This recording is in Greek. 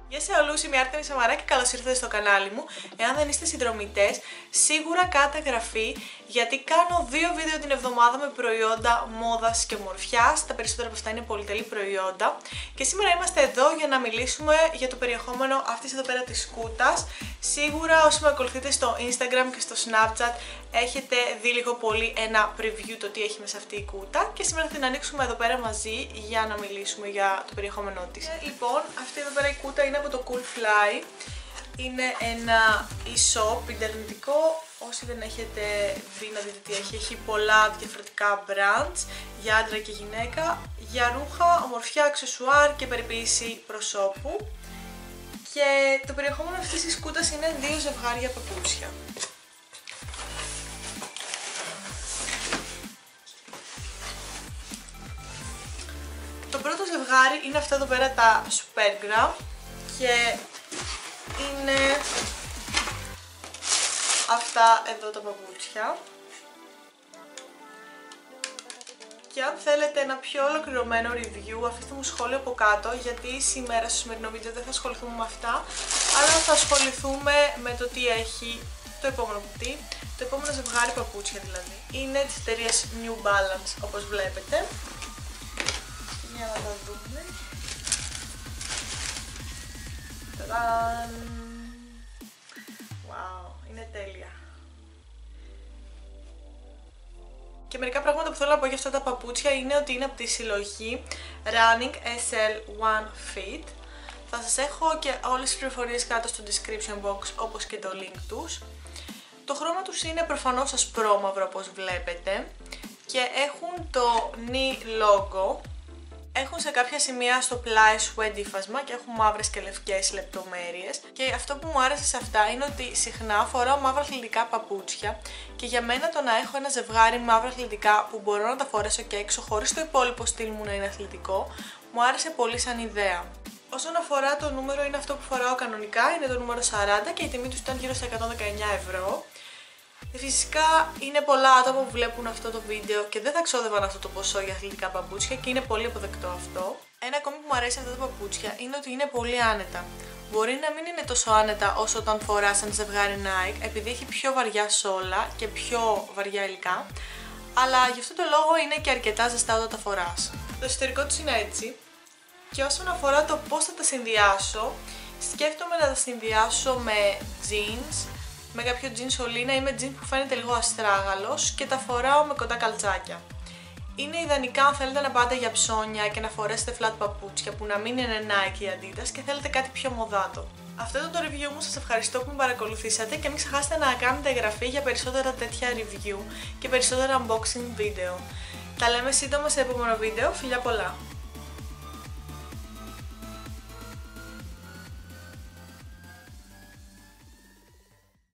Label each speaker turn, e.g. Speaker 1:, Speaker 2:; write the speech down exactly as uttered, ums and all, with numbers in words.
Speaker 1: Γεια σε όλους, είμαι η Άρτεμις Σαμαρά και καλώς ήρθατε στο κανάλι μου. Εάν δεν είστε συνδρομητές, σίγουρα κάντε εγγραφή γιατί κάνω δύο βίντεο την εβδομάδα με προϊόντα μόδας και ομορφιάς. Τα περισσότερα από αυτά είναι πολυτελή προϊόντα. Και σήμερα είμαστε εδώ για να μιλήσουμε για το περιεχόμενο αυτής εδώ πέρα της κούτας. Σίγουρα όσοι με ακολουθείτε στο Instagram και στο Snapchat έχετε δει λίγο πολύ ένα preview το τι έχει μέσα αυτή η κούτα. Και σήμερα θα την ανοίξουμε εδώ πέρα μαζί για να μιλήσουμε για το περιεχόμενό της. Ε, λοιπόν, αυτή εδώ πέρα η κούτα είναι από το Coolfly. Είναι ένα e-shop ιντερνετικό. Όσοι δεν έχετε δει να δείτε τι έχει, έχει πολλά διαφορετικά brands για άντρα και γυναίκα, για ρούχα, ομορφιά, αξεσουάρ και περιποίηση προσώπου. Και το περιεχόμενο αυτής της κούτας είναι δύο ζευγάρια παπούτσια. Το πρώτο ζευγάρι είναι αυτά εδώ πέρα τα Superga και είναι αυτά εδώ τα παπούτσια. Και αν θέλετε ένα πιο ολοκληρωμένο review, αφήστε μου σχόλιο από κάτω, γιατί σήμερα στο σημερινό βίντεο δεν θα ασχοληθούμε με αυτά, αλλά θα ασχοληθούμε με το τι έχει το επόμενο κουτί, το επόμενο ζευγάρι παπούτσια δηλαδή. Είναι της εταιρείας New Balance, όπως βλέπετε. Για να τα δούμε. Τadaan! Wow, είναι τέλεια. Και μερικά πράγματα που θέλω να πω για αυτά τα παπούτσια είναι ότι είναι από τη συλλογή Running ες ελ one Fit. Θα σας έχω και όλες τις πληροφορίες κάτω στο description box, όπως και το link τους. Το χρώμα τους είναι προφανώς ασπρόμαυρο όπως βλέπετε και έχουν το knee logo. Έχουν σε κάποια σημεία στο πλάι sweat ύφασμα και έχουν μαύρες και λευκές λεπτομέρειες. Και αυτό που μου άρεσε σε αυτά είναι ότι συχνά φοράω μαύρα αθλητικά παπούτσια και για μένα το να έχω ένα ζευγάρι μαύρα αθλητικά που μπορώ να τα φορέσω και έξω χωρίς το υπόλοιπο στυλ μου να είναι αθλητικό, μου άρεσε πολύ σαν ιδέα. Όσον αφορά το νούμερο, είναι αυτό που φοράω κανονικά, είναι το νούμερο σαράντα και η τιμή του ήταν γύρω στα εκατόν δεκαεννιά ευρώ. Φυσικά είναι πολλά άτομα που βλέπουν αυτό το βίντεο και δεν θα ξόδευαν αυτό το ποσό για αθλητικά παπούτσια και είναι πολύ αποδεκτό αυτό. Ένα ακόμη που μου αρέσει αυτά τα παπούτσια είναι ότι είναι πολύ άνετα. Μπορεί να μην είναι τόσο άνετα όσο όταν φοράς ένα ζευγάρι Nike, επειδή έχει πιο βαριά σόλα και πιο βαριά υλικά, αλλά γι' αυτό το λόγο είναι και αρκετά ζεστά όταν τα φοράς. Το εσωτερικό τους είναι έτσι. Και όσον αφορά το πώς θα τα συνδυάσω, σκέφτομαι να τα συνδυάσω με jeans, με κάποιο jean σωλήνα ή με jean που φαίνεται λίγο αστράγαλος και τα φοράω με κοντά καλτσάκια. Είναι ιδανικά αν θέλετε να πάτε για ψώνια και να φορέσετε flat παπούτσια που να μην είναι Nike ή Adidas και θέλετε κάτι πιο μοδάτο. Αυτό ήταν το review μου, σας ευχαριστώ που με παρακολουθήσατε και μην ξεχάσετε να κάνετε εγγραφή για περισσότερα τέτοια review και περισσότερα unboxing βίντεο. Τα λέμε σύντομα σε επόμενο βίντεο, φιλιά πολλά!